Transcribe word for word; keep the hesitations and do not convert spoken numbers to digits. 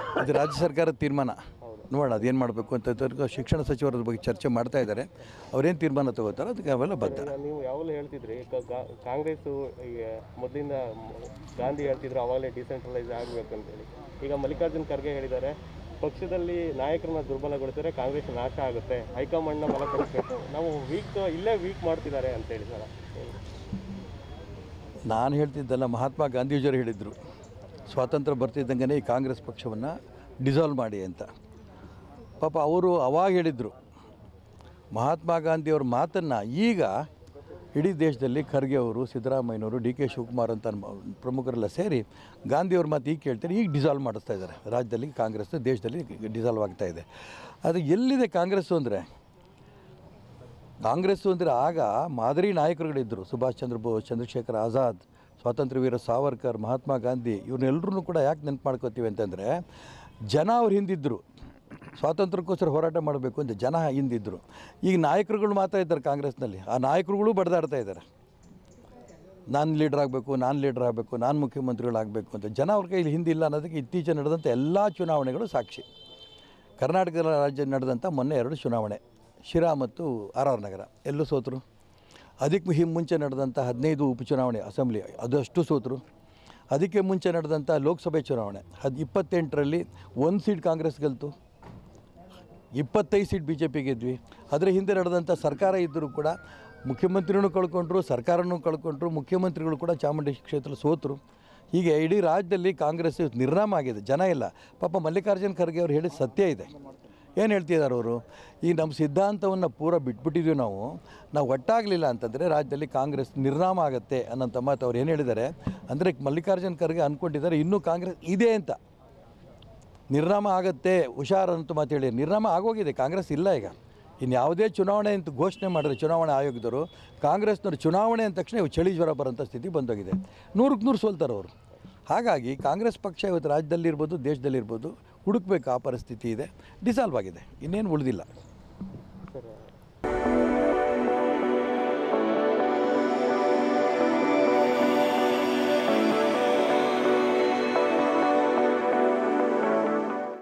ಅದು ರಾಜ್ಯ ಸರ್ಕಾರದ ತೀರ್ಮಾನ. ನೋಡೋಣ ಅದೇನು ಮಾಡಬೇಕು ಅಂತ ಶಿಕ್ಷಣ ಸಚಿವರ ಬಗ್ಗೆ ಚರ್ಚೆ ಮಾಡ್ತಾ ಇದ್ದಾರೆ. ಅವರೇನು ತೀರ್ಮಾನ ತಗೋತಾರೋ ಅದಕ್ಕೆ ಅವೆಲ್ಲ ಬದ್ಧ. ನೀವು ಯಾವಾಗಲೂ ಹೇಳ್ತಿದ್ರಿ ಕಾಂಗ್ರೆಸ್ಸು ಈಗ ಮೊದಲಿಂದ ಗಾಂಧಿ ಹೇಳ್ತಿದ್ರು ಅವಾಗಲೇ ಡಿಸೆಂಟ್ರಲೈಸ್ ಆಗಬೇಕು ಅಂತೇಳಿ. ಈಗ ಮಲ್ಲಿಕಾರ್ಜುನ್ ಖರ್ಗೆ ಹೇಳಿದ್ದಾರೆ ಪಕ್ಷದಲ್ಲಿ ನಾಯಕರನ್ನ ದುರ್ಬಲಗೊಳಿಸಿದರೆ ಕಾಂಗ್ರೆಸ್ ನಾಶ ಆಗುತ್ತೆ, ಹೈಕಮಾಂಡ್ನ ಬಲಪಡಿಸಬೇಕು, ನಾವು ವೀಕ್ ಇಲ್ಲೇ ವೀಕ್ ಮಾಡ್ತಿದ್ದಾರೆ ಅಂತೇಳಿ ಸರ್. ನಾನು ಹೇಳ್ತಿದ್ದಲ್ಲ, ಮಹಾತ್ಮ ಗಾಂಧೀಜಿಯವರು ಹೇಳಿದರು ಸ್ವಾತಂತ್ರ್ಯ ಬರ್ತಿದ್ದಂಗೆ ಈ ಕಾಂಗ್ರೆಸ್ ಪಕ್ಷವನ್ನು ಡಿಸಾಲ್ವ್ ಮಾಡಿ ಅಂತ. ಪಾಪ ಅವರು ಅವಾಗ ಹೇಳಿದರು. ಮಹಾತ್ಮ ಗಾಂಧಿಯವ್ರ ಮಾತನ್ನು ಈಗ ಇಡೀ ದೇಶದಲ್ಲಿ ಖರ್ಗೆ ಅವರು, ಸಿದ್ದರಾಮಯ್ಯನವರು, ಡಿ ಕೆ ಶಿವಕುಮಾರ್ ಅಂತ ಪ್ರಮುಖರೆಲ್ಲ ಸೇರಿ ಗಾಂಧಿಯವ್ರ ಮಾತು ಈಗ ಕೇಳ್ತಾರೆ, ಈಗ ಡಿಸಾಲ್ವ್ ಮಾಡಿಸ್ತಾ ಇದ್ದಾರೆ. ರಾಜ್ಯದಲ್ಲಿ ಕಾಂಗ್ರೆಸ್ ದೇಶದಲ್ಲಿ ಡಿಸಾಲ್ವ್ ಆಗ್ತಾ ಇದೆ. ಅದು ಎಲ್ಲಿದೆ ಕಾಂಗ್ರೆಸ್ಸು ಅಂದರೆ? ಕಾಂಗ್ರೆಸ್ಸು ಅಂದರೆ ಆಗ ಮಾದರಿ ನಾಯಕರುಗಳಿದ್ದರು. ಸುಭಾಷ್ ಚಂದ್ರ ಬೋಸ್, ಚಂದ್ರಶೇಖರ್ ಆಜಾದ್, ಸ್ವಾತಂತ್ರ್ಯ ವೀರ ಸಾವರ್ಕರ್, ಮಹಾತ್ಮ ಗಾಂಧಿ. ಇವ್ರನ್ನೆಲ್ಲರೂ ಕೂಡ ಯಾಕೆ ನೆನಪು ಮಾಡ್ಕೋತೀವಿ ಅಂತಂದರೆ ಜನ ಅವ್ರು ಹಿಂದಿದ್ದರು. ಸ್ವಾತಂತ್ರ್ಯಕ್ಕೋಸ್ಕರ ಹೋರಾಟ ಮಾಡಬೇಕು ಅಂತ ಜನ ಹಿಂದಿದ್ದರು. ಈಗ ನಾಯಕರುಗಳು ಮಾತ್ರ ಇದ್ದಾರೆ ಕಾಂಗ್ರೆಸ್ನಲ್ಲಿ. ಆ ನಾಯಕರುಗಳು ಬಡ್ದಾಡ್ತಾ ಇದ್ದಾರೆ. ನಾನು ಲೀಡ್ರ್ ಆಗಬೇಕು, ನಾನು ಲೀಡ್ರ್ ಆಗಬೇಕು, ನಾನು ಮುಖ್ಯಮಂತ್ರಿಗಳಾಗಬೇಕು ಅಂತ. ಜನ ಅವ್ರ ಕೈಲಿ ಹಿಂದಿಲ್ಲ ಅನ್ನೋದಕ್ಕೆ ಇತ್ತೀಚೆಗೆ ನಡೆದಂಥ ಎಲ್ಲ ಚುನಾವಣೆಗಳು ಸಾಕ್ಷಿ. ಕರ್ನಾಟಕ ರಾಜ್ಯ ನಡೆದಂಥ ಮೊನ್ನೆ ಎರಡು ಚುನಾವಣೆ, ಶಿರಾ ಮತ್ತು ಆರ್ ಆರ್ ನಗರ, ಎಲ್ಲೂ ಸೋತರು. ಅದಕ್ಕೆ ಹಿ ಮುಂಚೆ ನಡೆದಂಥ ಹದಿನೈದು ಉಪಚುನಾವಣೆ ಅಸೆಂಬ್ಲಿ, ಅದಷ್ಟು ಸೋತರು. ಅದಕ್ಕೆ ಮುಂಚೆ ನಡೆದಂಥ ಲೋಕಸಭೆ ಚುನಾವಣೆ ಹದ್ ಇಪ್ಪತ್ತೆಂಟರಲ್ಲಿ ಒಂದು ಸೀಟ್ ಕಾಂಗ್ರೆಸ್ ಗೆಲ್ತು, ಇಪ್ಪತ್ತೈದು ಸೀಟ್ ಬಿ ಜೆ ಪಿ ಗೆದ್ವಿ. ಅದರ ಹಿಂದೆ ನಡೆದಂಥ ಸರ್ಕಾರ ಇದ್ದರೂ ಕೂಡ ಮುಖ್ಯಮಂತ್ರಿನೂ ಕಳ್ಕೊಂಡ್ರು, ಸರ್ಕಾರನೂ ಕಳ್ಕೊಂಡ್ರು, ಮುಖ್ಯಮಂತ್ರಿಗಳು ಕೂಡ ಚಾಮುಂಡಿ ಕ್ಷೇತ್ರ ಸೋತರು. ಹೀಗೆ ಇಡೀ ರಾಜ್ಯದಲ್ಲಿ ಕಾಂಗ್ರೆಸ್ ನಿರ್ನಾಮ ಆಗಿದೆ. ಜನ ಇಲ್ಲ. ಪಾಪ ಮಲ್ಲಿಕಾರ್ಜುನ್ ಖರ್ಗೆ ಅವ್ರು ಹೇಳಿದ ಸತ್ಯ ಇದೆ. ಏನು ಹೇಳ್ತಿದ್ದಾರೆ ಅವರು? ಈ ನಮ್ಮ ಸಿದ್ಧಾಂತವನ್ನು ಪೂರ ಬಿಟ್ಬಿಟ್ಟಿದ್ವಿ ನಾವು ನಾವು ಒಟ್ಟಾಗಲಿಲ್ಲ ಅಂತಂದರೆ ರಾಜ್ಯದಲ್ಲಿ ಕಾಂಗ್ರೆಸ್ ನಿರ್ನಾಮ ಆಗುತ್ತೆ ಅನ್ನೋಂಥ ಮಾತು ಅವ್ರು ಏನು ಹೇಳಿದ್ದಾರೆ ಅಂದರೆ, ಮಲ್ಲಿಕಾರ್ಜುನ್ ಖರ್ಗೆ ಅಂದ್ಕೊಂಡಿದ್ದಾರೆ ಇನ್ನೂ ಕಾಂಗ್ರೆಸ್ ಇದೆ ಅಂತ. ನಿರ್ನಾಮ ಆಗುತ್ತೆ ಹುಷಾರು ಅಂತ ಮಾತು ಹೇಳಿ. ನಿರ್ನಾಮ ಆಗೋಗಿದೆ, ಕಾಂಗ್ರೆಸ್ ಇಲ್ಲ ಈಗ. ಇನ್ನು ಯಾವುದೇ ಚುನಾವಣೆ ಅಂತ ಘೋಷಣೆ ಮಾಡಿದ್ರೆ ಚುನಾವಣಾ ಆಯೋಗದವರು, ಕಾಂಗ್ರೆಸ್ನವ್ರು ಚುನಾವಣೆ ಅಂದ ತಕ್ಷಣ ಇವು ಚಳಿ ಜ್ವರ ಬರೋಂಥ ಸ್ಥಿತಿ ಬಂದೋಗಿದೆ. ನೂರಕ್ಕೆ ನೂರು ಸೋಲ್ತಾರೆ ಅವರು. ಹಾಗಾಗಿ ಕಾಂಗ್ರೆಸ್ ಪಕ್ಷ ಇವತ್ತು ರಾಜ್ಯದಲ್ಲಿರ್ಬೋದು, ದೇಶದಲ್ಲಿರ್ಬೋದು, ಹುಡುಕಬೇಕು. ಆ ಪರಿಸ್ಥಿತಿ ಇದೆ. ಡಿಸಾಲ್ವ್ ಆಗಿದೆ, ಇನ್ನೇನು ಉಳಿದಿಲ್ಲ. ಸರ್